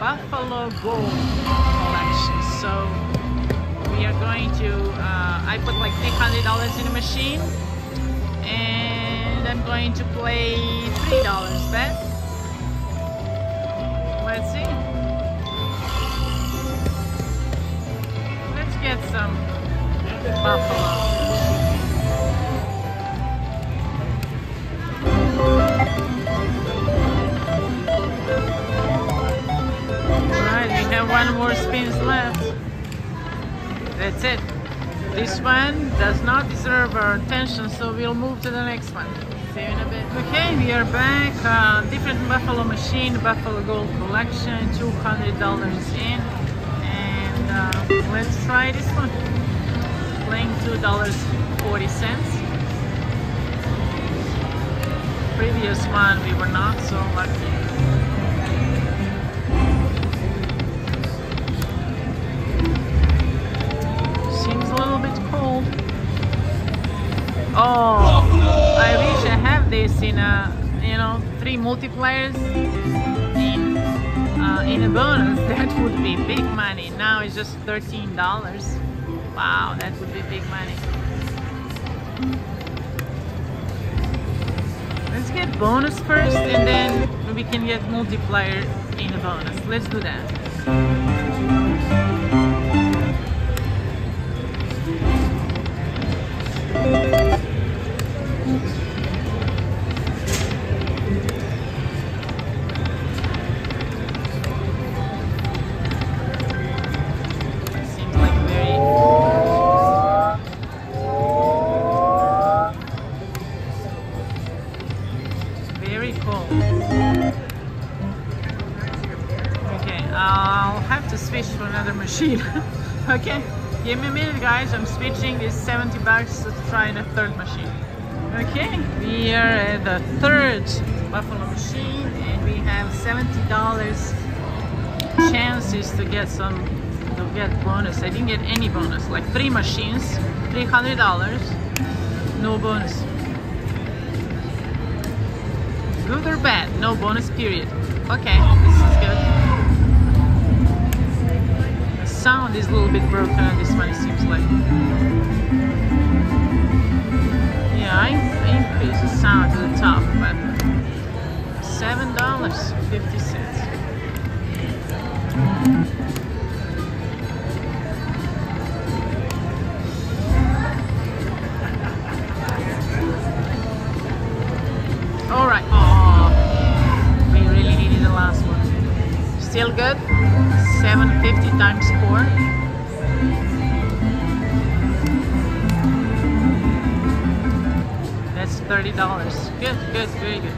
Buffalo Gold collection. So we are going to, I put like $300 in the machine, and I'm going to play $3 bet. Let's see. Let's get some Buffalo. One more spins left. That's it. This one does not deserve our attention, so we'll move to the next one. See you in a bit. Okay, we are back. Different Buffalo machine, Buffalo Gold collection, $200 in, and let's try this one. Playing $2.40. Previous one we were not so lucky. Oh, I wish I have this in a, 3 multipliers in a bonus. That would be big money. Now it's just $13. Wow, that would be big money. Let's get bonus first, and then we can get multiplier in a bonus. Let's do that. For another machine. Okay, give me a minute, guys. I'm switching this $70 to try a third machine. Okay, we are at the third Buffalo machine, and we have $70 chances to get bonus. I didn't get any bonus. Like 3 machines, $300, no bonus. Good or bad? No bonus period. Okay, this is good. Sound is a little bit broken on this one, it seems like. Yeah, I increased the sound to the top, but $7.50. Alright. Oh, we really needed the last one. Still good? 750 times 4. That's $30. Good, good, very good.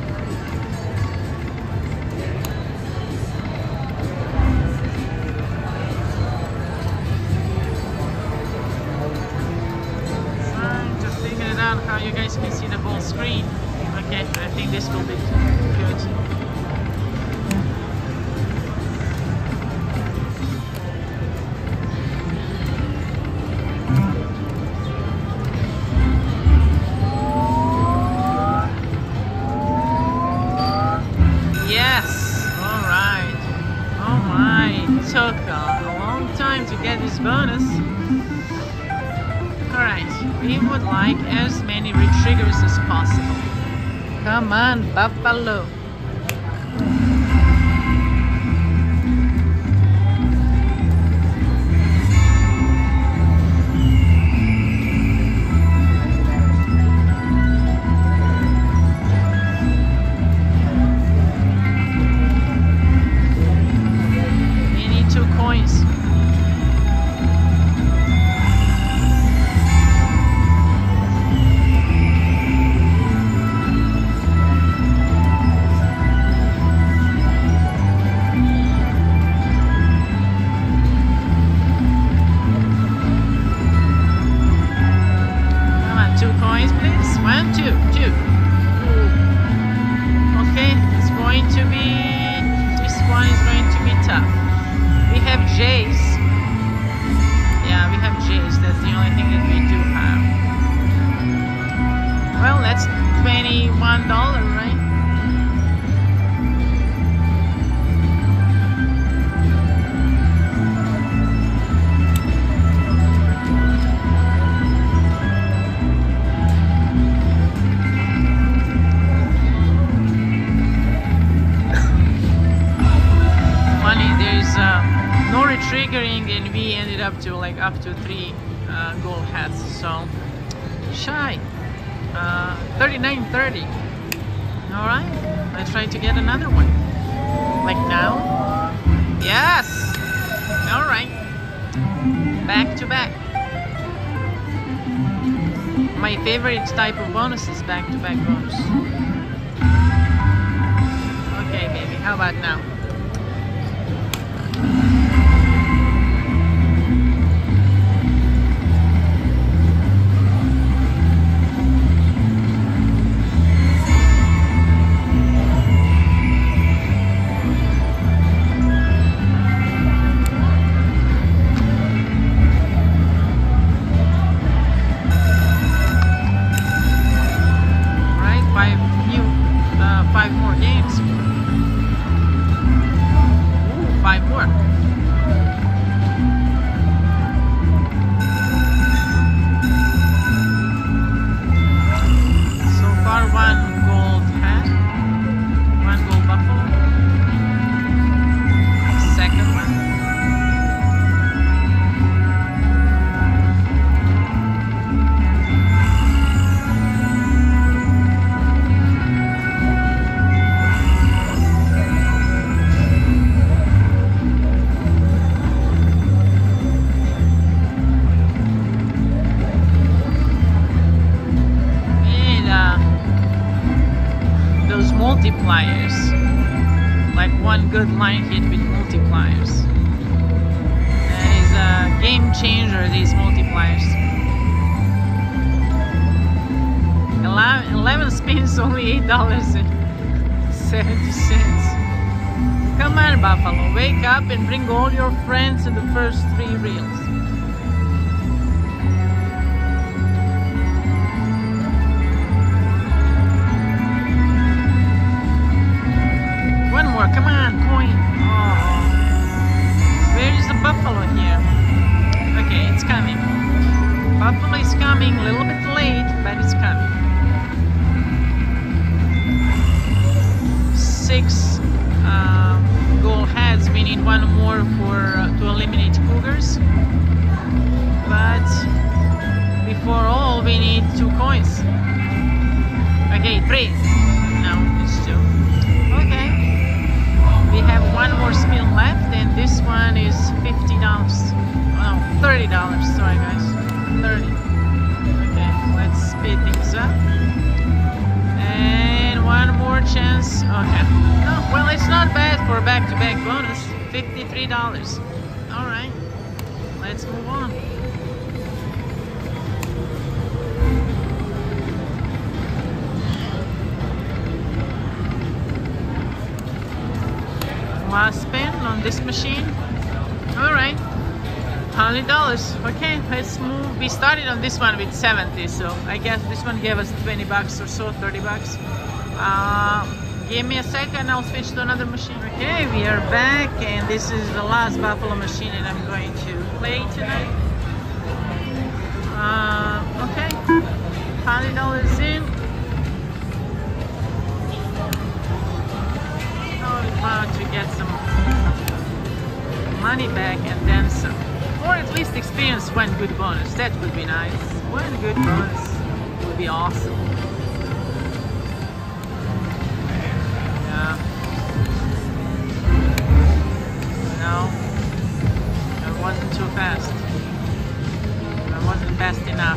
I'm just figuring it out how you guys can see the whole screen. Okay, I think this will be good. Took a long time to get this bonus. Alright, we would like as many retriggers as possible. Come on, Buffalo. $21, right? spinning, and we ended up to like up to 3 gold heads. So shy. 39.30. All right, I try to get another one. Like now. Yes. All right. Back to back. My favorite type of bonus is back-to-back bonus. Okay, baby, how about now? Five more games. Ooh, 5 more. So far, 1 gold hat, 1 gold buffalo. Second one. Multipliers, like 1 good line hit with multipliers. That is a game changer, these multipliers. 11 spins, only $8.70. Come on, Buffalo, wake up and bring all your friends in the first 3 reels. Come on, coin. Oh. Where is the buffalo here? Okay, it's coming. Buffalo is coming, a little bit late, but it's coming. 6 gold heads. We need 1 more to eliminate cougars. But before all, we need 2 coins. Okay, 3. No, it's 2. Okay. We have 1 more spin left, and this one is $50. Oh, $30. Sorry, guys. 30. Okay, let's speed things up. And 1 more chance. Okay. No, well, it's not bad for a back-to-back bonus. $53. All right. Let's move on. Last spin on this machine. All right, $100. Okay, let's move. We started on this one with 70, so I guess this one gave us 20 bucks or so, 30 bucks. Give me a second, I'll switch to another machine. Okay, we are back, and this is the last buffalo machine that I'm going to play tonight. Okay, $100 in. To get some money back and then some, or at least experience 1 good bonus. That would be nice. 1 good bonus would be awesome. Yeah. No, I wasn't too fast. I wasn't fast enough.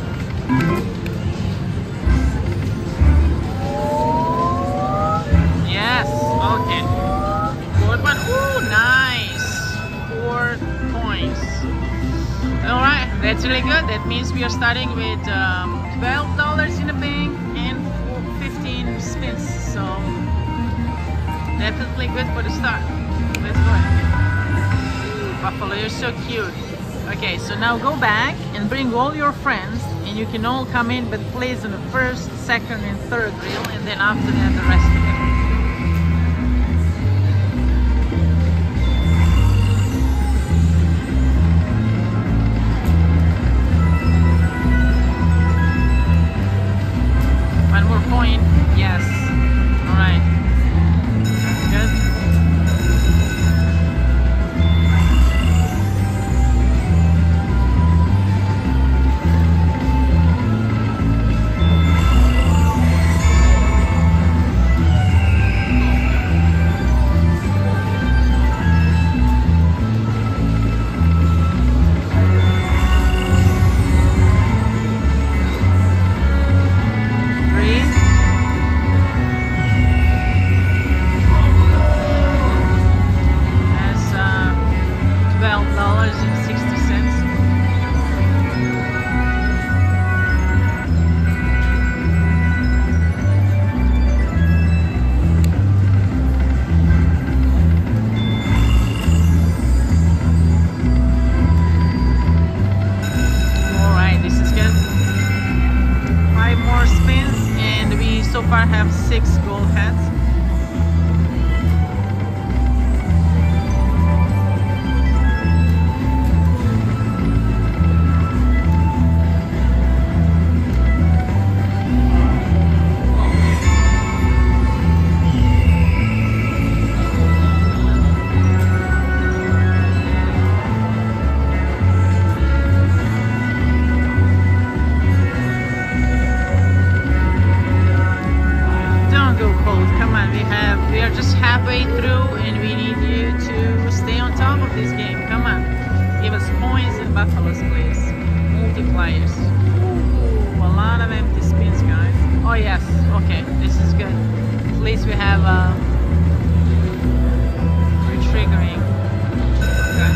Yes. Okay. One. Ooh, nice. 4 coins. All right, that's really good. That means we are starting with $12 in the bank and 15 spins. So definitely good for the start. Let's go ahead. Ooh, Buffalo, you're so cute. Okay, so now go back and bring all your friends, and you can all come in, but please in the first, second, and third reel, and then after that the rest of it. Point, yes. All right. Good. have 6 gold heads. We are just halfway through and we need you to stay on top of this game. Come on. Give us points and buffaloes, please. Multipliers. Ooh, a lot of empty spins, guys. Oh yes, okay, this is good. At least we have re-triggering. Okay.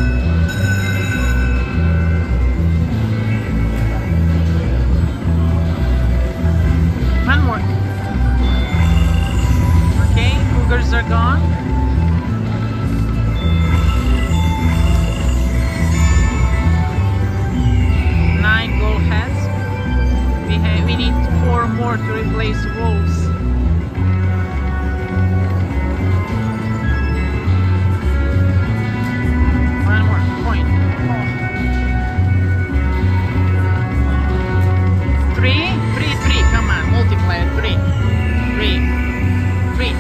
One more. Cougars are gone. Nine gold heads. We need 4 more to replace wolves. One more point. Oh. 3, 3, 3. Come on, multiplier 3. 3.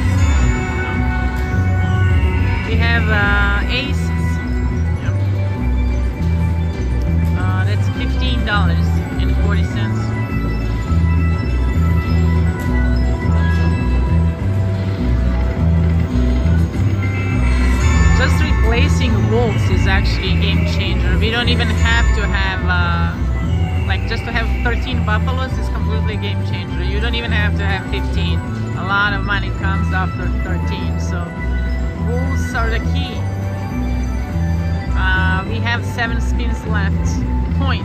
We have aces. Yep. That's $15.40. Just replacing wolves is actually a game changer. We don't even have to have like just to have 13 buffaloes is completely game changer. You don't even have to have 15. A lot of money comes after 13. So wolves are the key. We have 7 spins left. Point.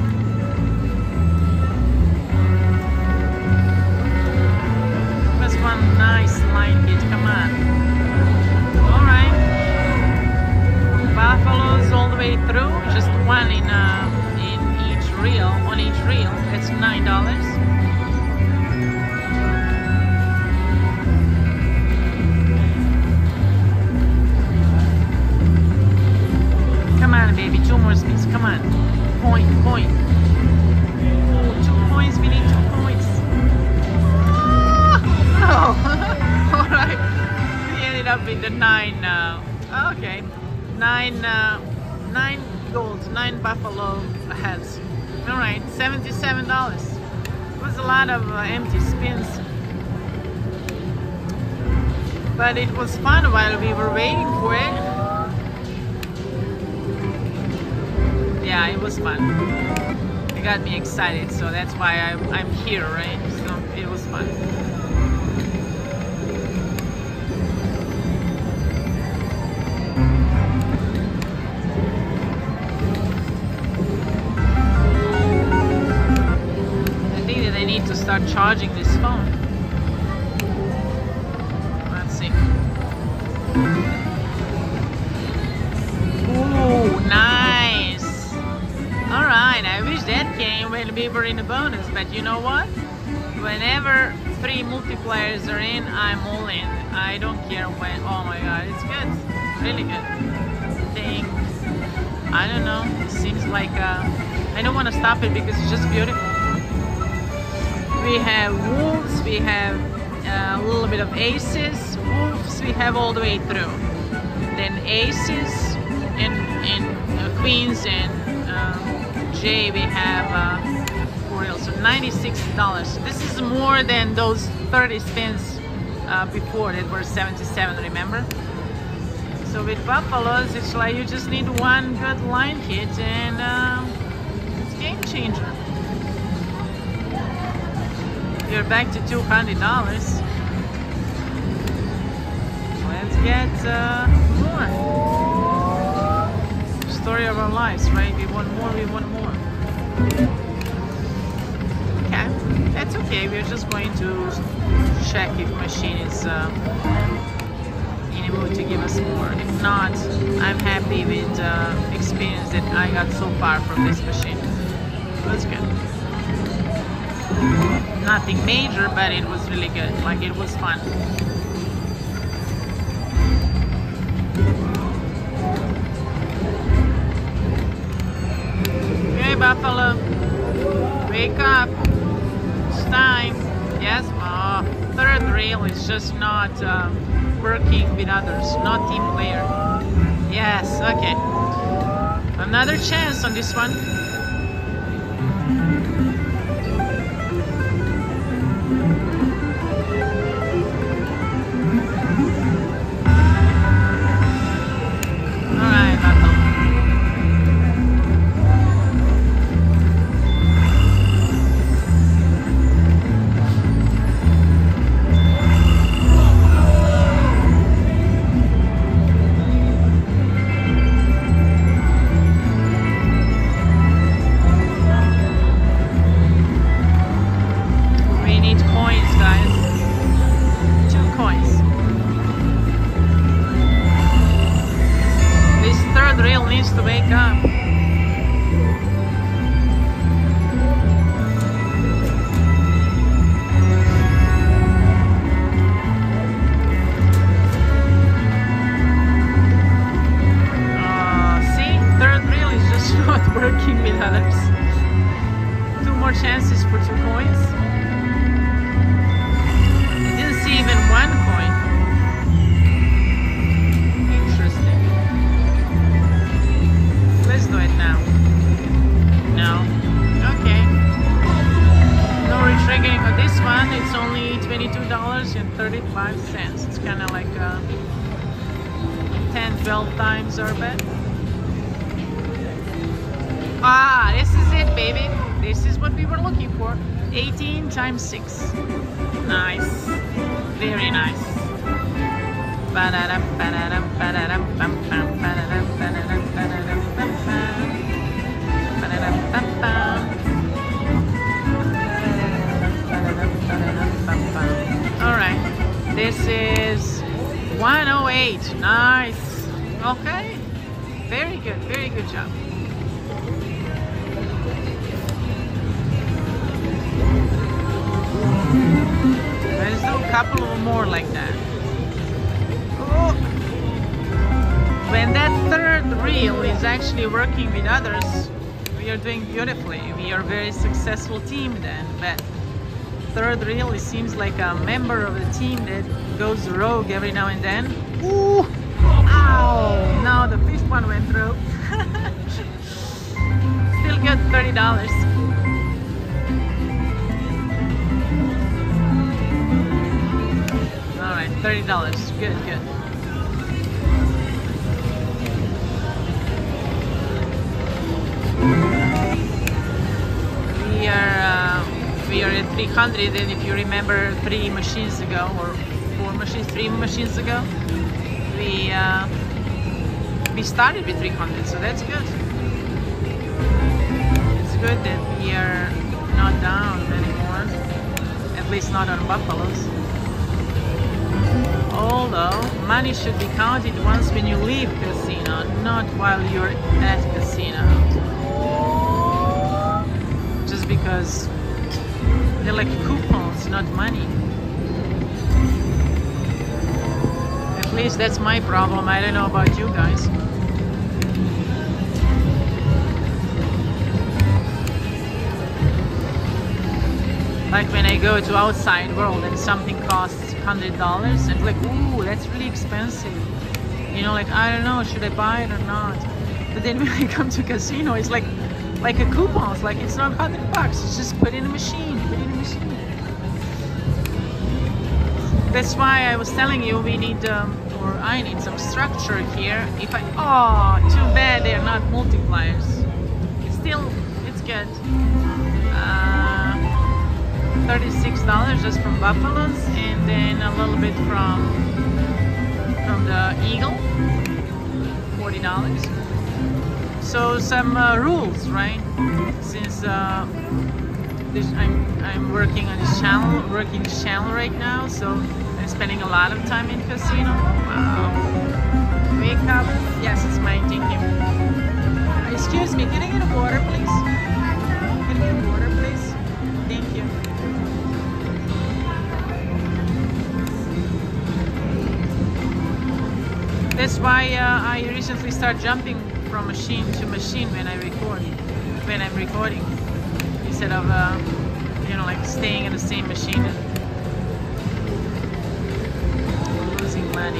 That's one nice line hit. Come on. Alright. Buffaloes all the way through. Just one in each reel. On each reel. That's $9. Come on, baby, 2 more spins. Come on. Point. Oh, 2 points. We need 2 points. Oh, no. Alright. We ended up in the 9 now. Okay. 9 gold, 9 buffalo heads. Alright, $77. It was a lot of empty spins. But it was fun while we were waiting for it. Yeah, it was fun. It got me excited, so that's why I'm here, right? So it was fun. I think that I need to start charging this phone. Let's see. Ooh, nice. Alright, I wish that came when we were in the bonus, but you know what? Whenever 3 multipliers are in, I'm all in. I don't care when. Oh my god, it's good. Really good. I don't know. It seems like I don't want to stop it because it's just beautiful. We have wolves, we have a little bit of aces. Wolves we have all the way through. Then aces and queens and J we have for real. So $96. This is more than those 30 spins before that were 77, remember? So with buffaloes, it's like you just need one good line hit and it's a game changer. You're back to $200. Let's get more. Story of our lives, right? We want more, we want more. Okay, that's okay. We're just going to check if machine is in a mood to give us more. If not, I'm happy with the experience that I got so far from this machine. That's good. nothing major, but it was really good. Like, it was fun. Okay, Buffalo, wake up. It's time. Yes, third rail is just not working with others, not team player. Yes, okay. Another chance on this one. Alright, Buffalo. Needs to wake up. See, third reel is just not working with others. 2 more chances for 2 coins. I didn't see even 1 coin. Let's do it now. No. Okay. No retriggering on this one. It's only $22.35. It's kind of like 10-12 times our bet. Ah, this is it, baby. This is what we were looking for. 18 times 6. Nice. Very nice. Ba-da-dum, ba-da-dum, ba-da-dum, bum-bum, ba-da-dum, ba-da-dum, ba-da-dum, bum-bum. Ba-da-dum, bum-bum. Alright, this is 108. Nice. Okay. Very good job. Let's do a couple of more like that. Oh. When that third reel is actually working with others, we are doing beautifully. We are a very successful team then. But third reel, it seems like a member of the team that goes rogue every now and then. Ooh! Ow! Now the fifth one went through. Still good, $30. Alright, $30. Good. We are at 300, and if you remember 3 machines ago, or 3 machines ago, we started with 300, so that's good. It's good that we are not down anymore, at least not on buffaloes. Although money should be counted once when you leave casino, not while you're at casino. Just because they're like coupons, not money. At least that's my problem. I don't know about you guys. Like when I go to outside world and something costs $100, and like, ooh, that's really expensive. You know, like, I don't know, should I buy it or not? But then when I come to casino, it's like a coupon. It's like, it's not $100. It's just put in a machine. That's why I was telling you we need, or I need some structure here. If I, oh, too bad they're not multipliers. Still, it's good. $36 just from buffaloes, and then a little bit from the eagle, $40. So some rules, right? Since I'm working on this channel, right now, so I'm spending a lot of time in casino. Wow. Wake up. Yes, it's mine. Thank you. Excuse me, can I get a water, please? Can I get a water, please? Thank you. That's why I recently start jumping from machine to machine when I'm recording, instead of you know, like staying in the same machine and losing money.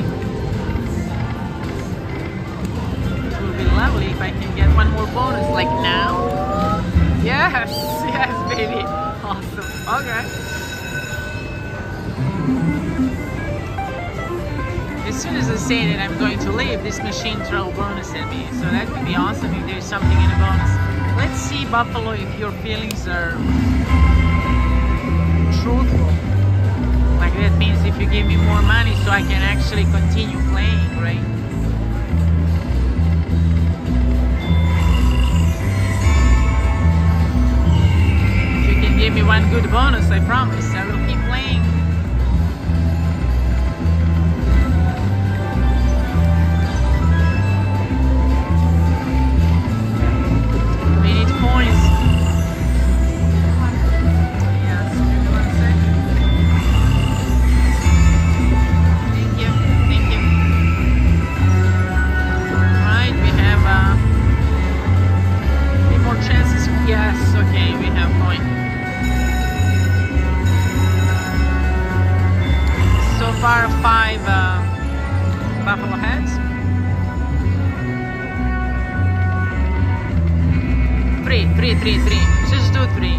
It will be lovely if I can get one more bonus, like now. Yes, yes, baby. Awesome. Okay. As soon as I say that I'm going to leave, this machine throw bonus at me. So that would be awesome if there's something in a bonus. Let's see, Buffalo, if your feelings are truthful. Like that means if you give me more money so I can actually continue playing, right? If you can give me one good bonus, I promise I will keep playing. Five buffalo heads. 3. Just do 3.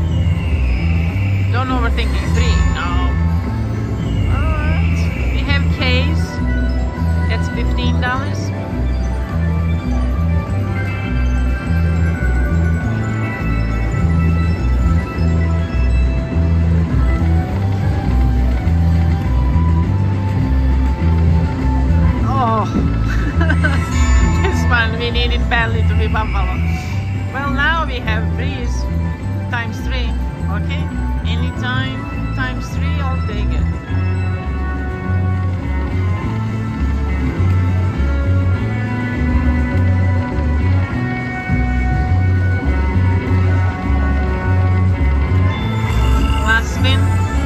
Don't overthink it. 3. No. Alright. We have K's. That's $15. We needed badly to be Buffalo. Well, now we have Breeze times 3. Okay, anytime times 3, I'll take it. Last spin.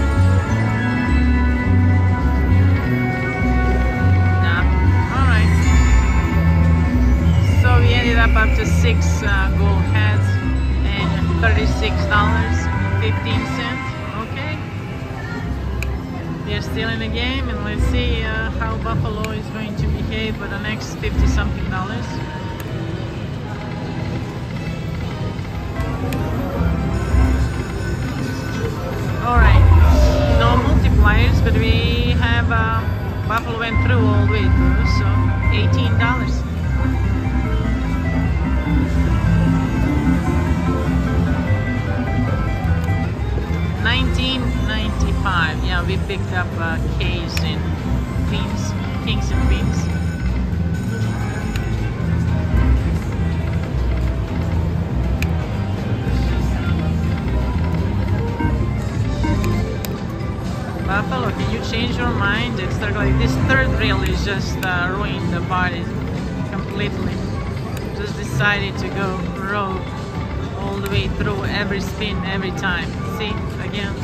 Up to 6 gold heads and $36.15. Okay, we are still in the game, and let's see how Buffalo is going to behave for the next $50-something. All right, no multipliers, but we have Buffalo went through all the way through, so $18. $19.95. Yeah, we picked up K's and Queens, Kings and Queens. Buffalo, can you change your mind? It's like this third reel is just ruined the party completely. Just decided to go rogue all the way through, every spin, every time. See, again.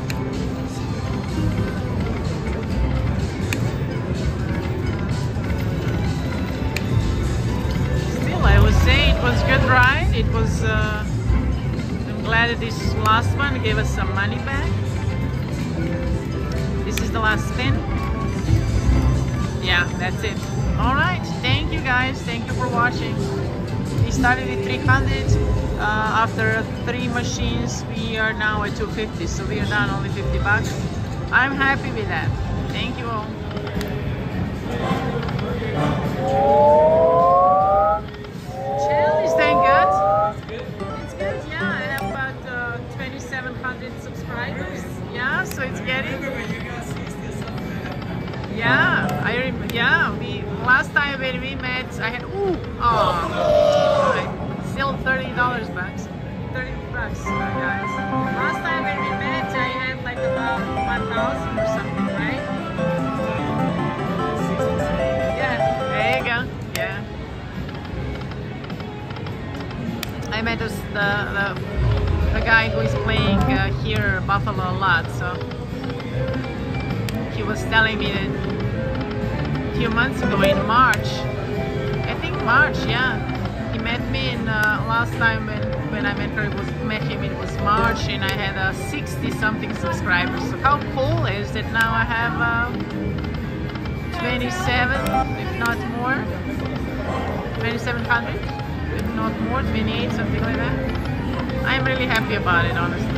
Still, I would say it was good ride. It was, I'm glad that this last one gave us some money back. This is the last spin. Yeah, that's it. Alright, thank you guys. Thank you for watching. We started at 300. After 3 machines, we are now at 250, so we are down only $50. I'm happy with that. Thank you all. Channel is doing good. It's good, yeah. I have about 2,700 subscribers. Yeah, so it's getting. Yeah, I remember. Yeah, we last time when we met, I had still $30 bucks. $30 bucks, guys. Last time when we met, I had like about 1,000 or something, right? Yeah, there you go. Yeah. I met the guy who is playing here Buffalo a lot, so he was telling me that few months ago in March. I think March, yeah. He met me in last time when I met him it was March, and I had 60 something subscribers. So how cool is that now I have 27, if not more, 2,700, if not more, 28, something like that. I'm really happy about it, honestly.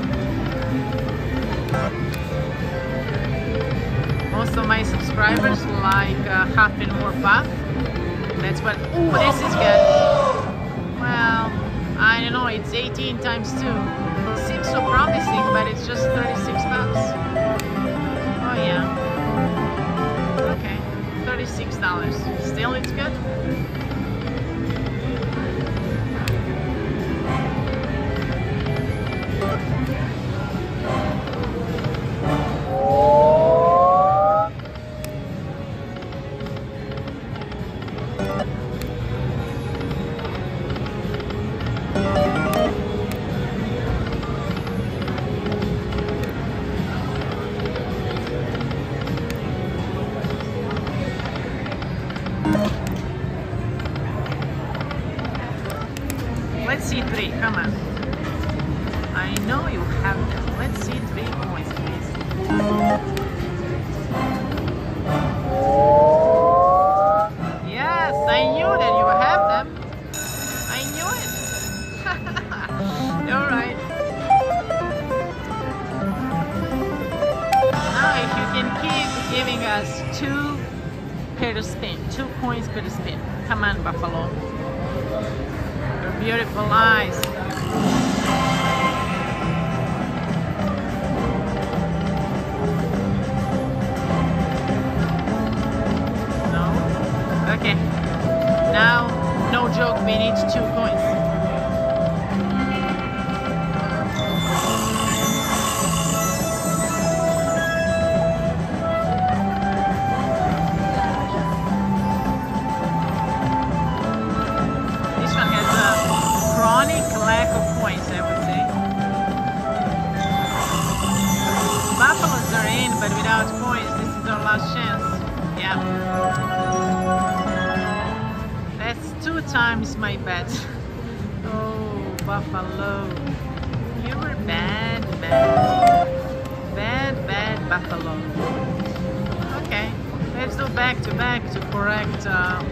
Most of my subscribers like half and more path. That's what. Oh, this is good. Well, I don't know. It's 18 times 2. It seems so promising, but it's just 36 bucks. Oh yeah. Okay, $36. Still, it's good. Let's see 3, come on. I know you have them. Let's see 3 coins, please. Yes, I knew that you have them. I knew it. Alright. Now if you can keep giving us 2 per spin, 2 coins per spin. Come on, Buffalo. Beautiful eyes. No? Okay. Now, no joke, we need 2 coins. Lack of points, I would say. Buffaloes are in, but without points, this is our last chance. Yeah. That's 2 times my bet. Oh, Buffalo. You were bad, bad. Bad, bad Buffalo. Okay, let's do back to back to correct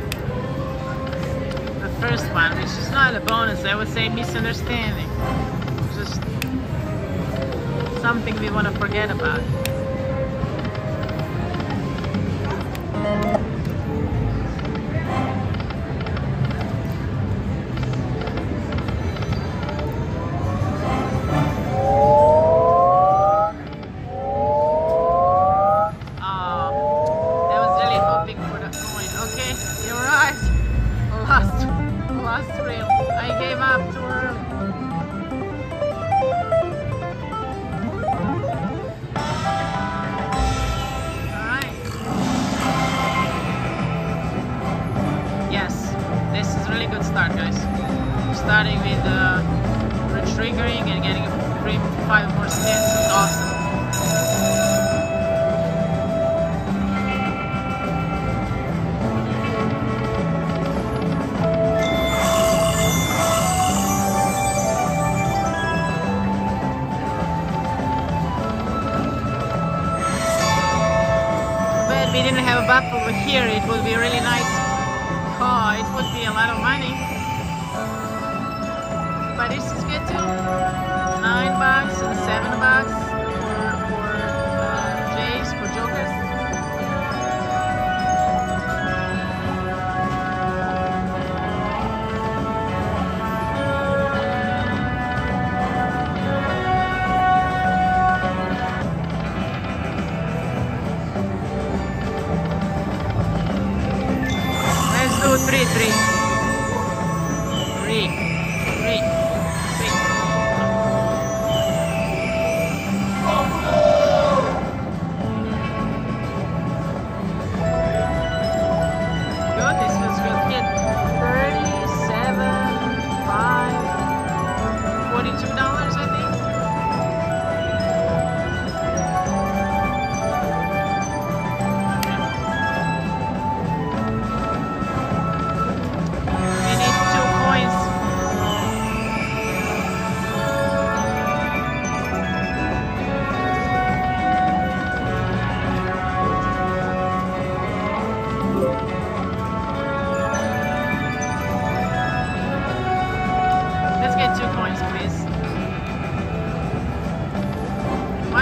first one, which is not a bonus, I would say misunderstanding. Just something we want to forget about. I was really hoping for that coin. Okay, you're right. Last reel. I gave up too early. Alright. Yes, this is a really good start, guys. Starting with re-triggering and getting 5 more spins is awesome. We didn't have a buffalo here, it would be a really nice car, it would be a lot of money. But this is good too. $9 and $7 for Jays, for Jokers. Three.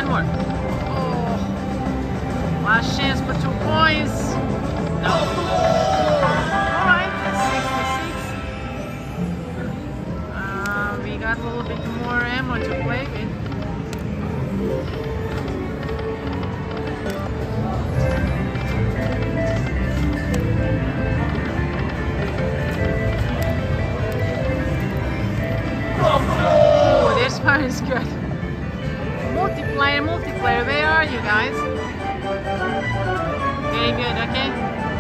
more. Oh, last chance for 2 points. No. All right, that's 66. We got a little bit more ammo to play with. Oh, this one is good. Multiplayer, multiplayer. Where are you guys? Very good, okay.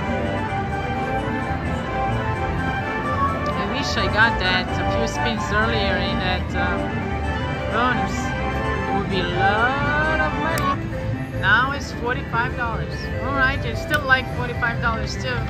I wish I got that a few spins earlier in that bonus. It would be a lot of money. Now it's $45. Alright, it's still like $45 too.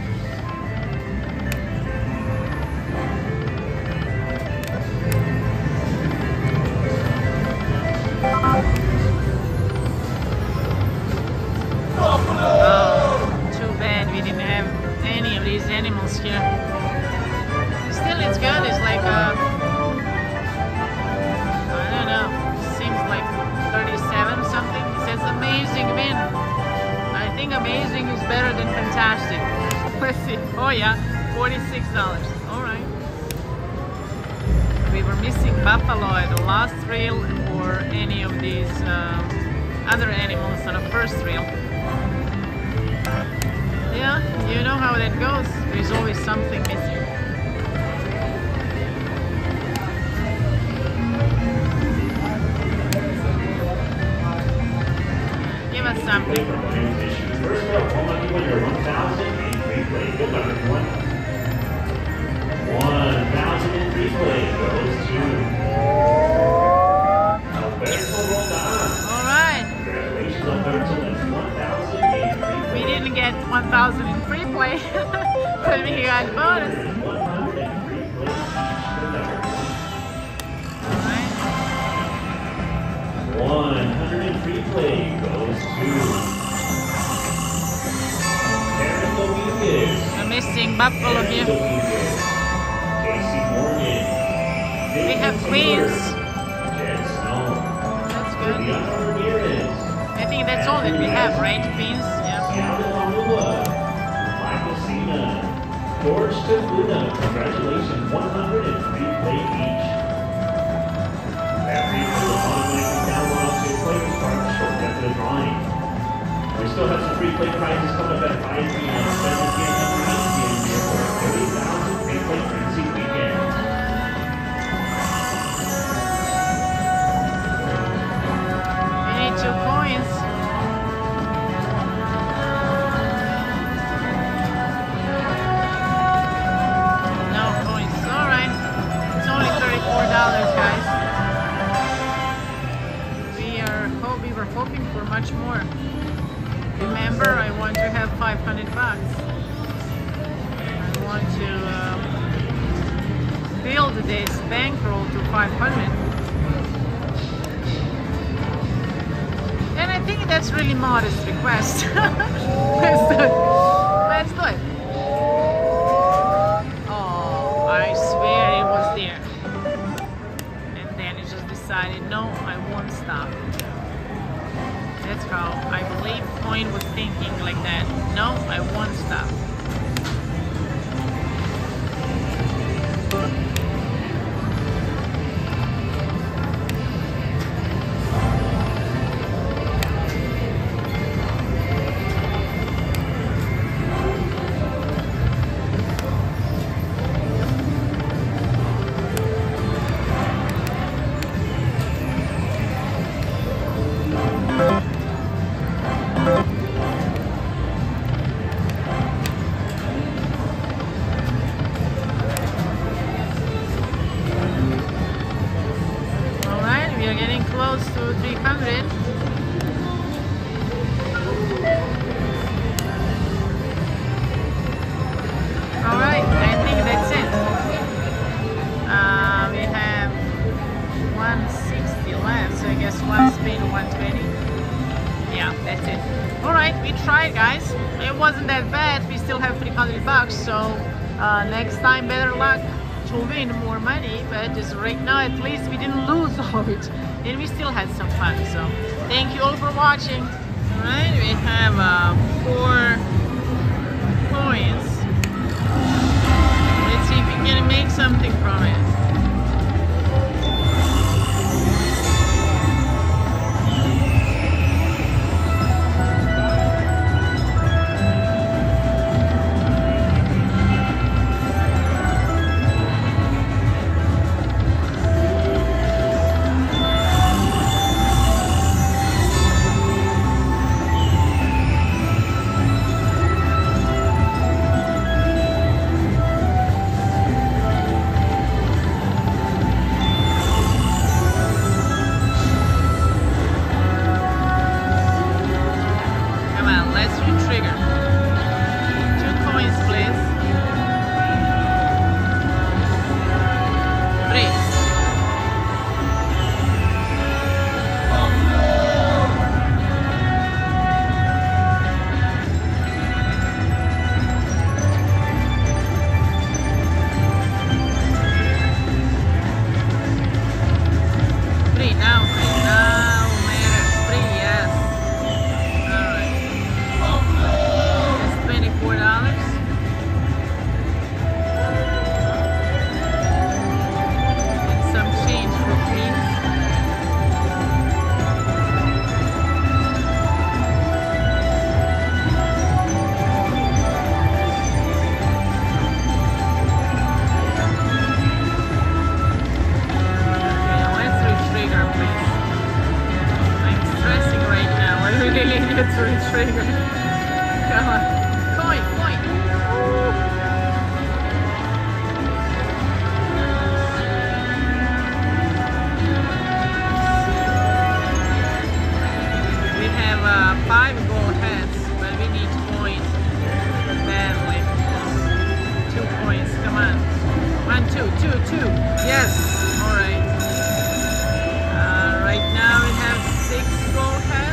Oh, too bad we didn't have any of these animals here. Still, it's good. It's like I don't know. Seems like 37 something. It says amazing win. I think amazing is better than fantastic. Let's see. Oh yeah, $46. All right. We were missing buffalo at the last reel or any of these other animals on the first reel. Yeah, you know how that goes. There's always something missing. Give us something. First up, home lucky winner, 1,000 in free play. Good luck, everyone. 1,000 in free play goes to Alberto Roldan. All right. Congratulations, Alberto. That's 1,000 in free play. We didn't get 1,000 in free play, but we got bonus. 100 in free play each. Good luck, everyone. All right. 100 in free play goes to The missing buffalo here. We have queens. That's good. I think that's all that we have, right? Queens? Yeah. George Tabuna, congratulations, 100 and free play each. That free play will automatically download to play with cards shortly after the drawing. We still have some free play prizes coming up at 5 p.m. 7 p.m. and 9 p.m. here for 30,000 free play frenzy weekend. We need 2 coins. No coins. Alright. It's only $34, guys. We were hoping for much more. Remember, I want to have 500 bucks. I want to build this bankroll to 500. And I think that's really modest request. Let's do it. Let's do it. Oh, I swear it was there. And then it just decided, no, I won't stop. That's how I believe Coin was thinking like that. No, I won't stop. Close to 300. Alright, I think that's it. We have 160 left, so I guess one spin, 120. Yeah, that's it. Alright, we tried, guys. It wasn't that bad. We still have 300 bucks, so next time better luck to win more money, but just right now at least we didn't lose all of it, and we still had some fun. So Thank you all for watching. Alright, we have 4 coins. Let's see if we can make something from it. It's re-triggered. Come on. Coin, coin. Ooh. We have 5 gold heads, but we need coins badly. 2 coins, come on. 1, 2, 2, 2. Yes. Alright. Right now we have 6 gold heads.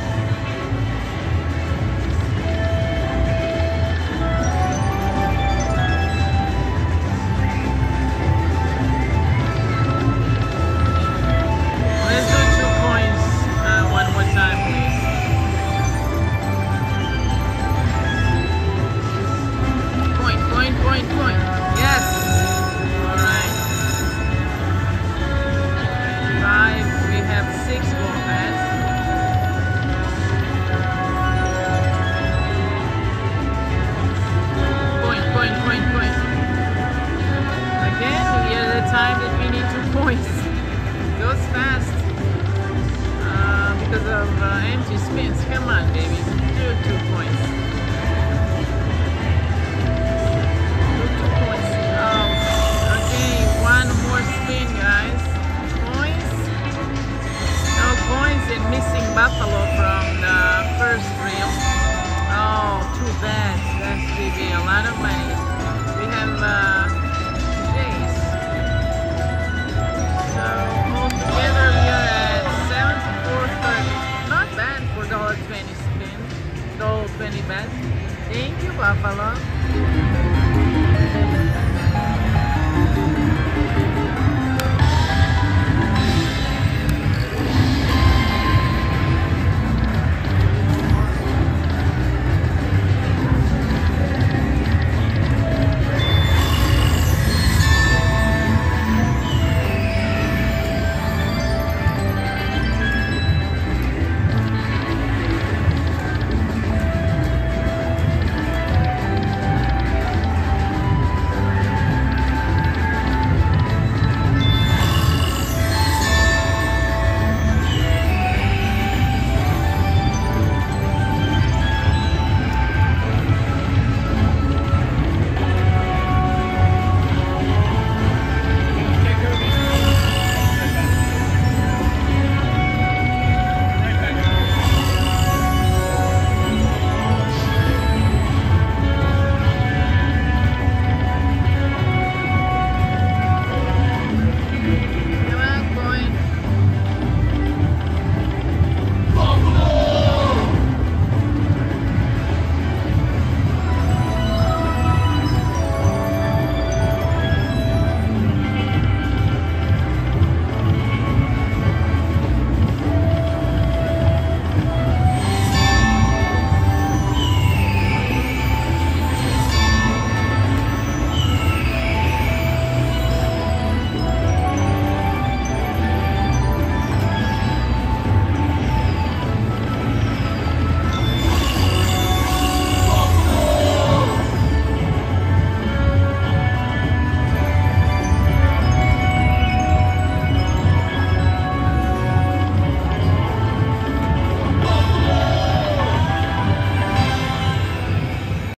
Time that we need 2 points. It goes fast because of empty spins. Come on, baby. Do 2 points. Do 2 points. Oh, okay. 1 more spin, guys. Coins. No coins and missing buffalo from the first reel. Oh, too bad. That's going to be a lot of money. We have altogether we are at 74.30. Not bad for $1.20 spin. $1.20 bet. Thank you, Buffalo.